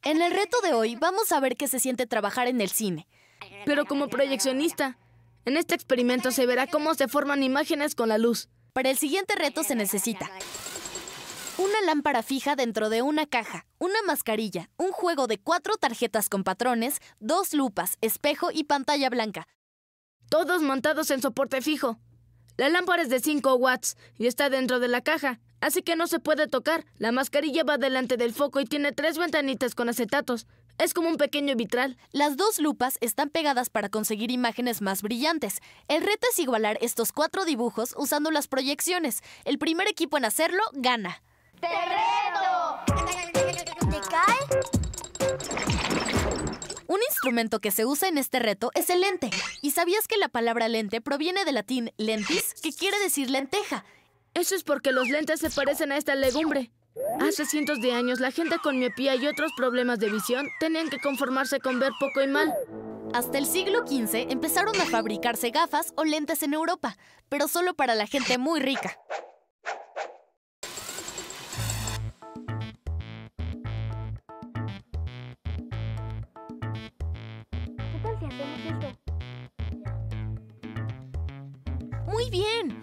En el reto de hoy vamos a ver qué se siente trabajar en el cine. Pero como proyeccionista. En este experimento se verá cómo se forman imágenes con la luz. Para el siguiente reto se necesita una lámpara fija dentro de una caja, una mascarilla, un juego de 4 tarjetas con patrones, 2 lupas, espejo y pantalla blanca. Todos montados en soporte fijo. La lámpara es de 5 watts y está dentro de la caja, así que no se puede tocar. La mascarilla va delante del foco y tiene 3 ventanitas con acetatos. Es como un pequeño vitral. Las 2 lupas están pegadas para conseguir imágenes más brillantes. El reto es igualar estos 4 dibujos usando las proyecciones. El primer equipo en hacerlo gana. ¡Te reto! ¿Te cae? Un instrumento que se usa en este reto es el lente. ¿Y sabías que la palabra lente proviene del latín lentis, que quiere decir lenteja? Eso es porque los lentes se parecen a esta legumbre. Hace cientos de años, la gente con miopía y otros problemas de visión tenían que conformarse con ver poco y mal. Hasta el siglo XV empezaron a fabricarse gafas o lentes en Europa, pero solo para la gente muy rica. ¿Qué tal si hacemos esto? ¡Muy bien!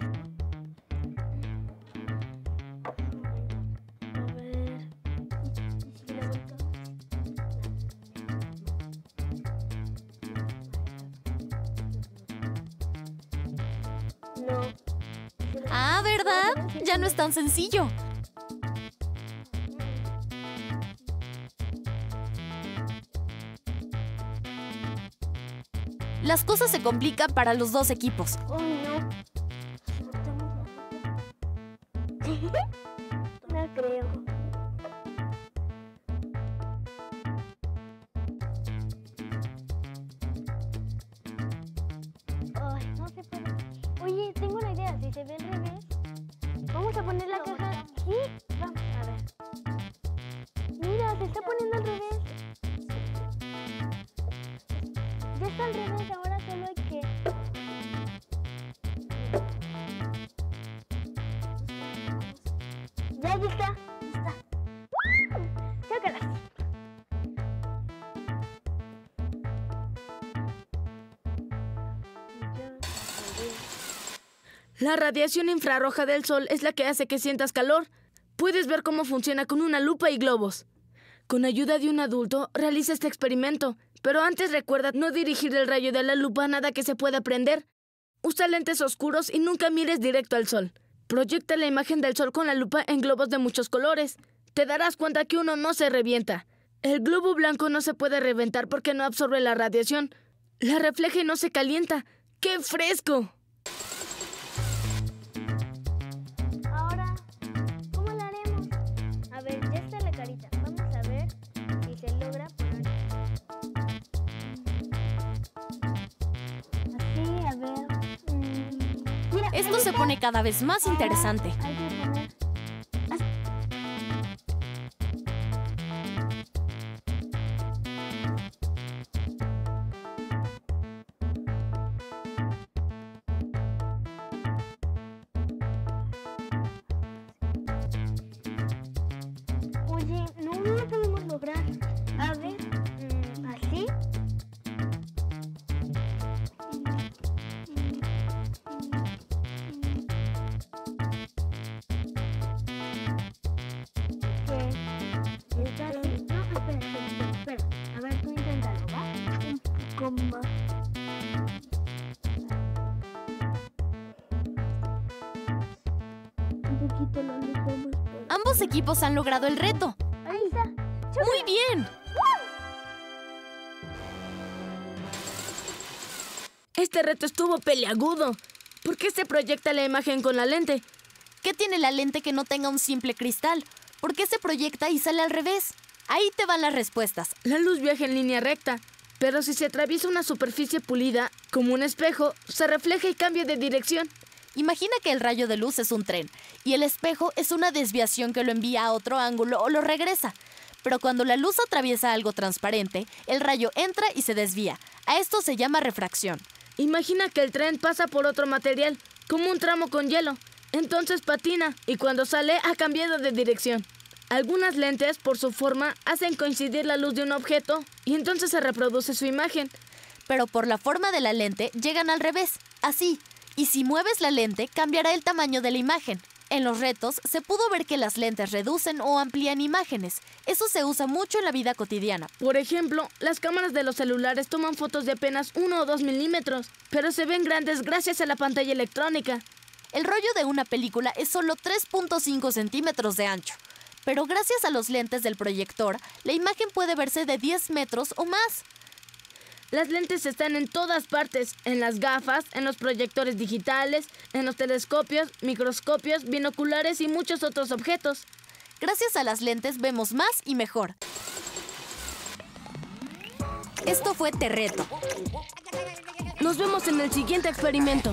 No. Ah, ¿verdad? Ya no es tan sencillo. Las cosas se complican para los 2 equipos. ¡Oh, no! No creo. Ay, no se puede. Oye, tengo una idea. Si se ve al revés, vamos a poner la caja. Sí, vamos a ver. Mira, se está poniendo al revés. Ya está al revés, ahora solo hay que... Ya está. Chócalas. La radiación infrarroja del sol es la que hace que sientas calor. Puedes ver cómo funciona con una lupa y globos. Con ayuda de un adulto, realiza este experimento. Pero antes recuerda no dirigir el rayo de la lupa a nada que se pueda prender. Usa lentes oscuros y nunca mires directo al sol. Proyecta la imagen del sol con la lupa en globos de muchos colores. Te darás cuenta que uno no se revienta. El globo blanco no se puede reventar porque no absorbe la radiación. La refleja y no se calienta. ¡Qué fresco! Ahora, ¿cómo la haremos? A ver, ya está la carita. Vamos a ver si se logra poner. Así, a ver. Mira, Esto se pone cada vez más interesante. hay que poner. Oye, no lo podemos lograr. A ver, así. ¿Qué? ¿Está así? No, espera. A ver, tú inténtalo, ¿va? Un poco más. Un poquito la luz vamos por... Ambos equipos han logrado el reto. Ahí está. ¡Muy bien! Este reto estuvo peliagudo. ¿Por qué se proyecta la imagen con la lente? ¿Qué tiene la lente que no tenga un simple cristal? ¿Por qué se proyecta y sale al revés? Ahí te van las respuestas. La luz viaja en línea recta, pero si se atraviesa una superficie pulida, como un espejo, se refleja y cambia de dirección. Imagina que el rayo de luz es un tren y el espejo es una desviación que lo envía a otro ángulo o lo regresa. Pero cuando la luz atraviesa algo transparente, el rayo entra y se desvía. A esto se llama refracción. Imagina que el tren pasa por otro material, como un tramo con hielo. Entonces patina y cuando sale ha cambiado de dirección. Algunas lentes, por su forma, hacen coincidir la luz de un objeto y entonces se reproduce su imagen. Pero por la forma de la lente llegan al revés, así. Y si mueves la lente, cambiará el tamaño de la imagen. En los retos se pudo ver que las lentes reducen o amplían imágenes. Eso se usa mucho en la vida cotidiana. Por ejemplo, las cámaras de los celulares toman fotos de apenas 1 o 2 milímetros, pero se ven grandes gracias a la pantalla electrónica. El rollo de una película es solo 3.5 centímetros de ancho. Pero gracias a los lentes del proyector, la imagen puede verse de 10 metros o más. Las lentes están en todas partes, en las gafas, en los proyectores digitales, en los telescopios, microscopios, binoculares y muchos otros objetos. Gracias a las lentes vemos más y mejor. Esto fue Te Reto. Nos vemos en el siguiente experimento.